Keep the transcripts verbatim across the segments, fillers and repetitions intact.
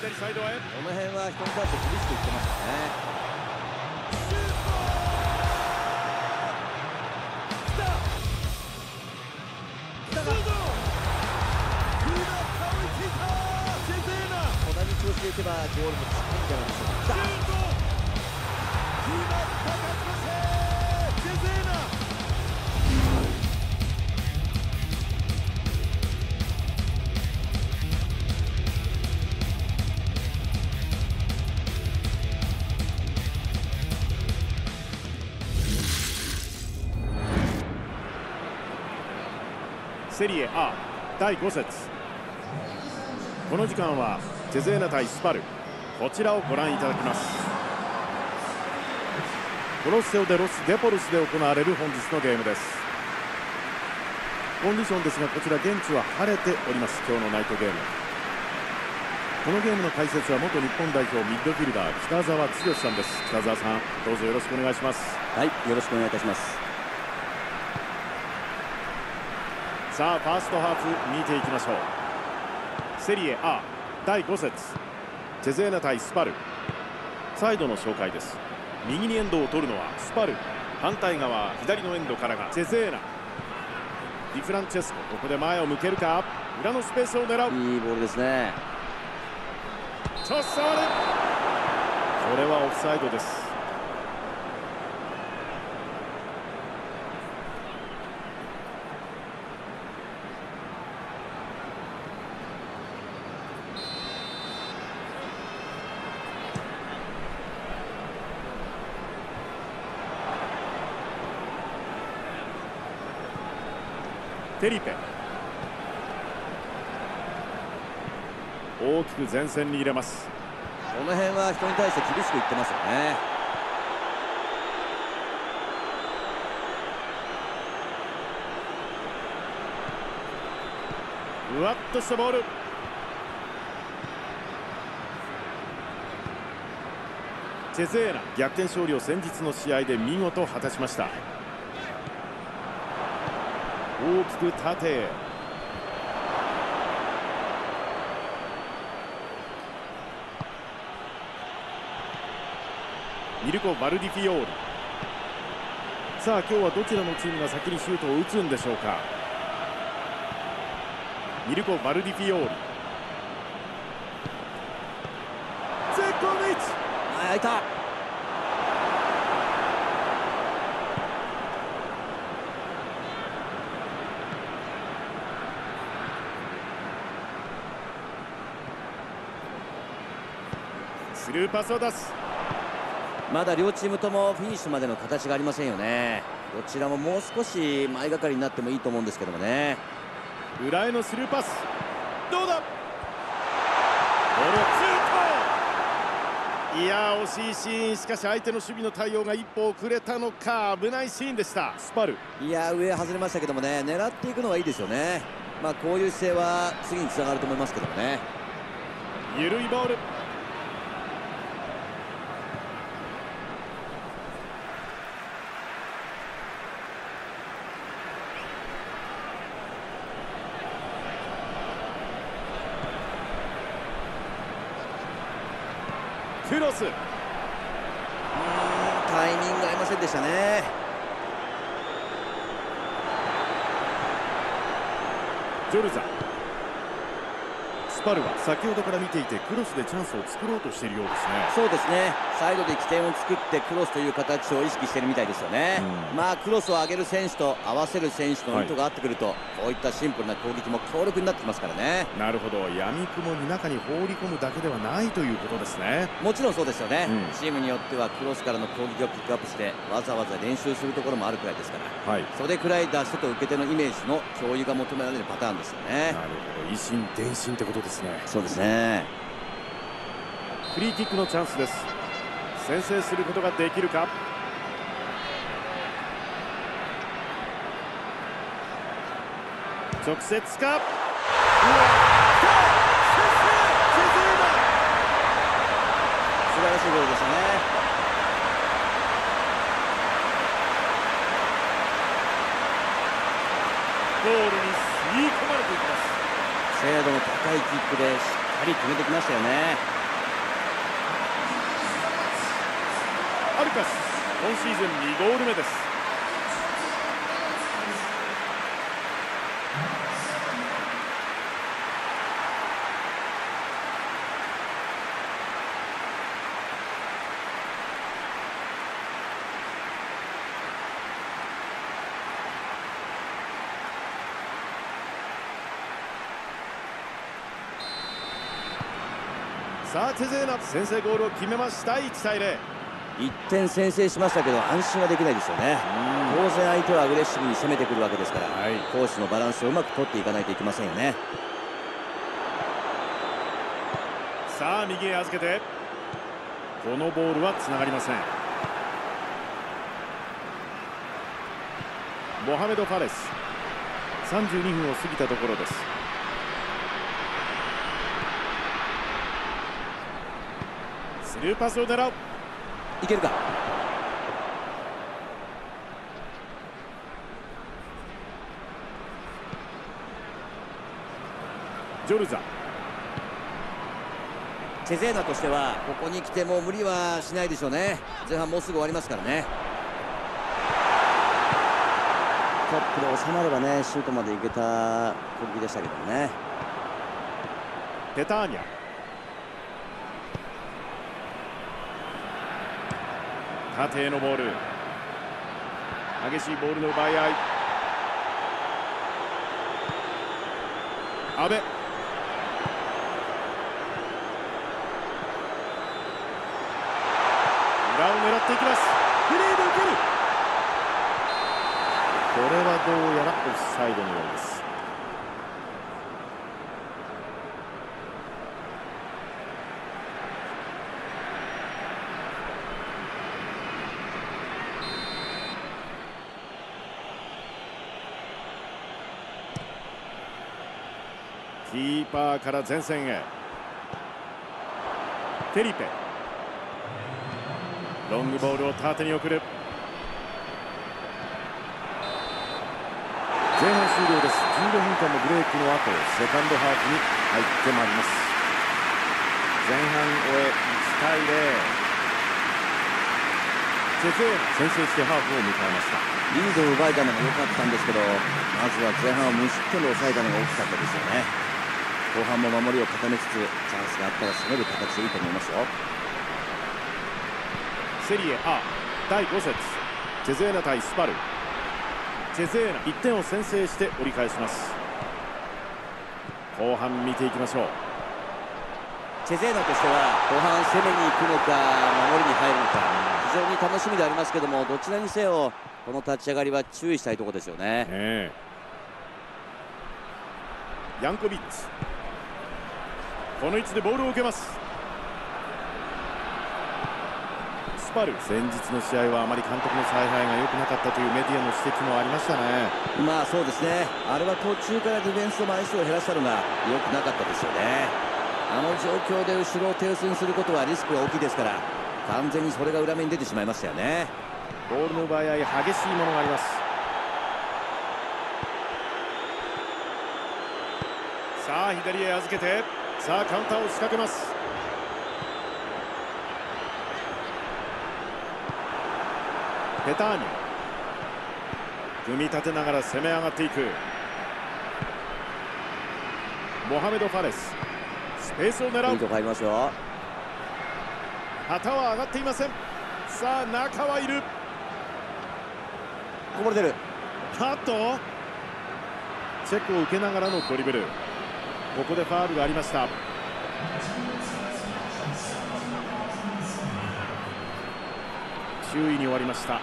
左サイドへ。 この辺は人に対して厳しく言ってましたね。同じ調子でいけばゴールも近いんじゃないでしょうか。 セリエ A だいご節。この時間はチェゼーナ対スパル、こちらをご覧いただきます。コロッセオ・デ・ロス・デポルスで行われる本日のゲームです。コンディションですが、こちら現地は晴れております。今日のナイトゲーム、このゲームの解説は元日本代表ミッドフィルダー北澤剛さんです。北澤さん、どうぞよろしくお願いします。 はい、よろしくお願いいたします。 さあ、ファーストハーフ見ていきましょう。セリエ A だいご節、チェゼーナ対スパル。サイドの紹介です。右にエンドを取るのはスパル、反対側左のエンドからがチェゼーナ。ディフランチェスコ、ここで前を向けるか。裏のスペースを狙う。 いいボールですね。 トス触る。これはオフサイドです。テリペ、大きく前線に入れます。 この辺は人に対して厳しく言ってますよね。 ふわっとしたボール。チェゼーナ、逆転勝利を先日の試合で見事果たしました。大きく縦へ。ミルコ・バルディフィオール。さあ、今日はどちらのチームが先にシュートを打つんでしょうか。ミルコ・バルディフィオール。ゼコビッチ、 あ、開いた。 スルーパスを出す。 まだ両チームともフィニッシュまでの形がありませんよね。どちらももう少し前がかりになってもいいと思うんですけどもね。 裏へのスルーパス、どうだ。ボールシュート。いやー、惜しいシーン。しかし相手の守備の対応が一歩遅れたのか、危ないシーンでした。スパル、 いやー、上外れましたけどもね、狙っていくのはいいですよね。まあこういう姿勢は次につながると思いますけどもね。 緩いボール。クロス。うーん、 タイミング合いませんでしたね。 ジョルザ。スパルは先ほどから見ていてクロスでチャンスを作ろうとしているようですね。 そうですね、サイドで起点を作ってクロスという形を意識しているみたいですよね。うん、まあクロスを上げる選手と合わせる選手の意図が合ってくると、はい、こういったシンプルな攻撃も強力になってきますからね。 なるほど、闇雲に中に放り込むだけではないということですね。 もちろんそうですよね、うん、チームによってはクロスからの攻撃をピックアップしてわざわざ練習するところもあるくらいですから、はい、それくらい出し手と受け手のイメージの共有が求められるパターンですよね。 なるほど、一心伝心ってことですね。 そうですね。 フリーキックのチャンスです。先制することができるか。直接か。素晴らしいゴールでしたね。 ゴールに吸い込まれていきます。 精度の高いキックでしっかはり決めてきましたよね。 アルカス、今シーズンにゴール目です。さあチェゼーナ、先制ゴールを決めました。いちたいゼロ。 いってん先制しましたけど安心はできないですよね。当然相手はアグレッシブに攻めてくるわけですから、はい、攻守のバランスをうまく取っていかないといけませんよね。 さあ右へ預けて、このボールはつながりません。モハメド・ファレス、さんじゅうにふんを過ぎたところです。スルーパスを狙う。 いけるか。 ジョルザ。 チェゼーナとしてはここに来ても無理はしないでしょうね。前半もうすぐ終わりますからね。トップで収まればね、シュートまでいけた攻撃でしたけどもね。 ペターニャ、縦へのボール、激しいボールの奪い合い。阿部、裏を狙っていきます。フリーで受ける。これはどうやらオフサイドのようです。キーパーから前線へ。テリペ、ロングボールを縦に送る。前半終了です。じゅうごふんかんのブレイクの後、セカンドハーフに入ってまいります。前半終えいちたいゼロ。チェゼーナ、先制してハーフを迎えました。 リードを奪えたのが良かったんですけど、まずは前半を無失点で抑えたのが大きかったですよね。後半も守りを固めつつ、チャンスがあったら攻める形でいいと思いますよ。 セリエ A だいご節、チェゼーナ対スパル。チェゼーナいってんを先制して折り返します。後半見ていきましょう。 チェゼーナとしては後半攻めに行くのか守りに入るのか、非常に楽しみでありますけども、どちらにせよこの立ち上がりは注意したいところですよね。 ね、ヤンコビッチ、この位置でボールを受けます。スパル、先日の試合はあまり監督の采配が良くなかったというメディアの指摘もありましたね。 まあそうですね、あれは途中からディフェンスの枚数を減らしたのが良くなかったですよね。あの状況で後ろを手薄にすることはリスクが大きいですから、完全にそれが裏目に出てしまいましたよね。 ボールの奪い合い、激しいものがあります。さあ左へ預けて、さあカウンターを仕掛けます。ペターニャ、組み立てながら攻め上がっていく。モハメド・ファレス、スペースを狙う。 いいとこ入りますよ。 旗は上がっていません。さあ中はいる。 こぼれてる。 カット、チェックを受けながらのドリブル。ここでファウルがありました。注意に終わりました。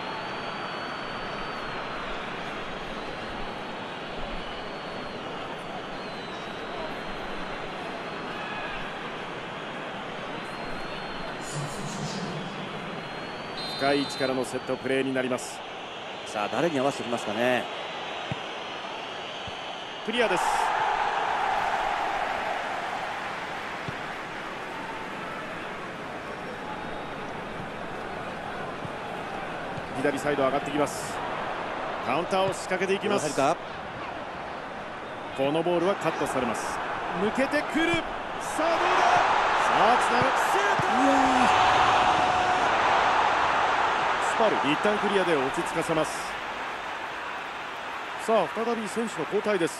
深い位置からのセットプレーになります。 さあ誰に合わせてきますかね。 クリアです。左サイド上がってきます。カウンターを仕掛けていきます。このボールはカットされます。抜けてくる。 さあどうだ、さあつなぐ、シュート。 いやスパル一旦クリアで落ち着かせます。さあ再び選手の交代です。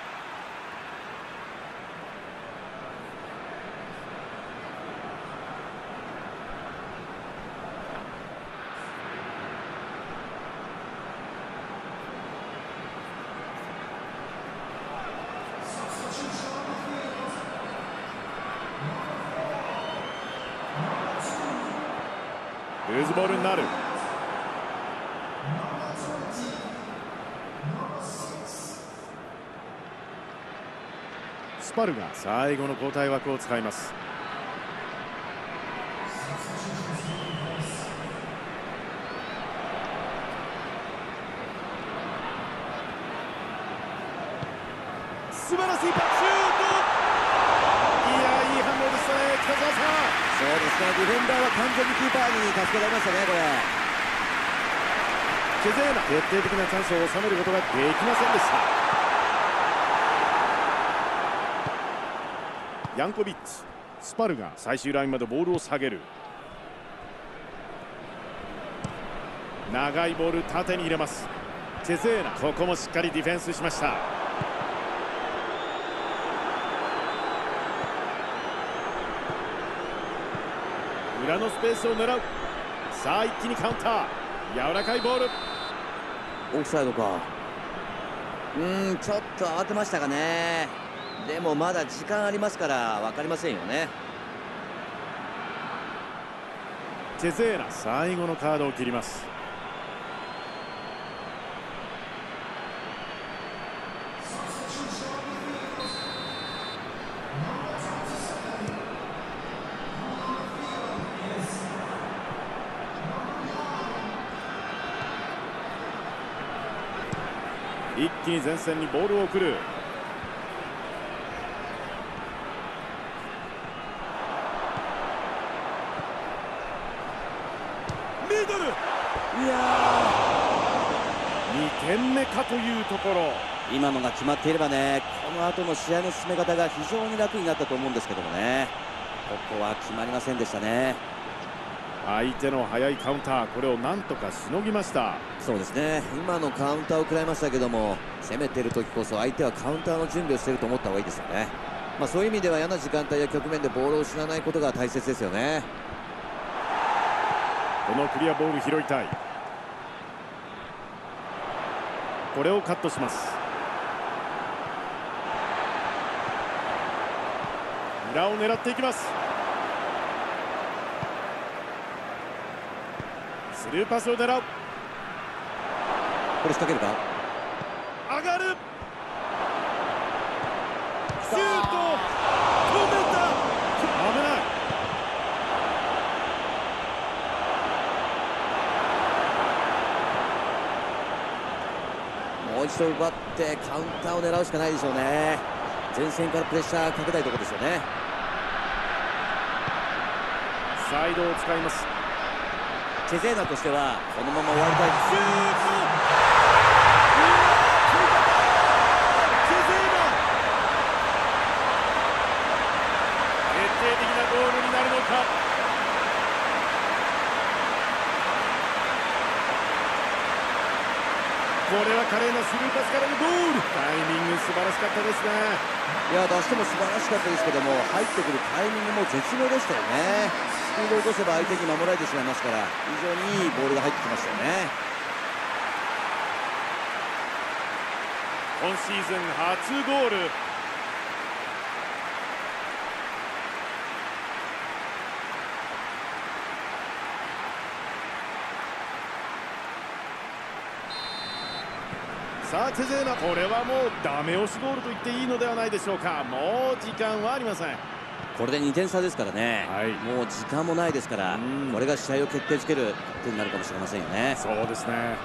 ルーズボールになる。スパルが最後の交代枠を使います。素晴らしいパス、シュート。いや、いい反応でしたね、北澤さん。 そうですね、ディフェンダーは完全にキーパーに助けられましたね、これ。 チェゼーナ、決定的なチャンスを収めることができませんでした。ヤンコビッチ、スパルが最終ラインまでボールを下げる。長いボール縦に入れます。チェゼーナ、ここもしっかりディフェンスしました。裏のスペースを狙う。さあ一気にカウンター、柔らかいボール。 オフサイドか。うーん、ちょっと慌てましたかね。でもまだ時間ありますから分かりませんよね。 チェゼーナ、最後のカードを切ります。一気に前線にボールを送る。ミドル。 いやにてんめかというところ。 ー、今のが決まっていればね、この後の試合の進め方が非常に楽になったと思うんですけどもね、ここは決まりませんでしたね。 相手の速いカウンター、これをなんとかしのぎました。 そうですね、今のカウンターを食らいましたけども、攻めてる時こそ相手はカウンターの準備をしていると思った方がいいですよね。まあ、そういう意味では嫌な時間帯や局面でボールを失わないことが大切ですよね。 このクリアボール拾いたい。これをカットします。裏を狙っていきます。スルーパスを狙う。 これ仕掛けるか。 上がる。シュート、止めた。危ない。 もう一度奪ってカウンターを狙うしかないでしょうね。前線からプレッシャーかけたいところですよね。 サイドを使います。 チェゼーナとしてはこのまま終わりたいです。 シュート。チェゼーナ、決定的なゴールになるのか。これは華麗なスルーパスからのゴール。タイミング素晴らしかったですね。 いや、出しても素晴らしかったですけども、入ってくるタイミングも絶妙でしたよね。スピードを落とせば相手に守られてしまいますから、非常にいいボールが入ってきましたよね。 今シーズン初ゴール。さあチェゼーナ、これはもうダメ押しゴールと言っていいのではないでしょうか。もう時間はありません。 これでにてん差ですからね、 はい、 もう時間もないですから、これが試合を決定づける点になるかもしれませんよね。 そうですね。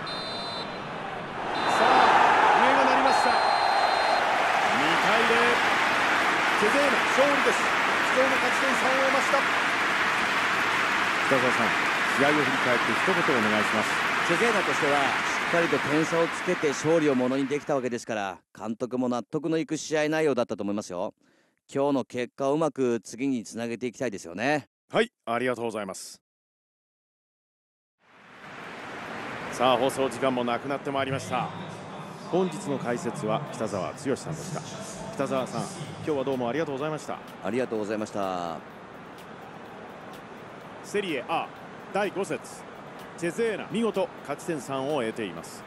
さあ笛が鳴りました。にたいゼロ、チェゼーナ勝利です。貴重な勝ち点さんを得ました。北澤さん、試合を振り返って一言お願いします。 チェゼーナとしてはしっかりと点差をつけて勝利をものにできたわけですから、監督も納得のいく試合内容だったと思いますよ。 今日の結果をうまく次につなげていきたいですよね。 はい、ありがとうございます。さあ放送時間もなくなってまいりました。本日の解説は北澤剛さんでした。北澤さん、今日はどうもありがとうございました。 ありがとうございました。 セリエ A だいご節、チェゼーナ見事勝ち点さんを得ています。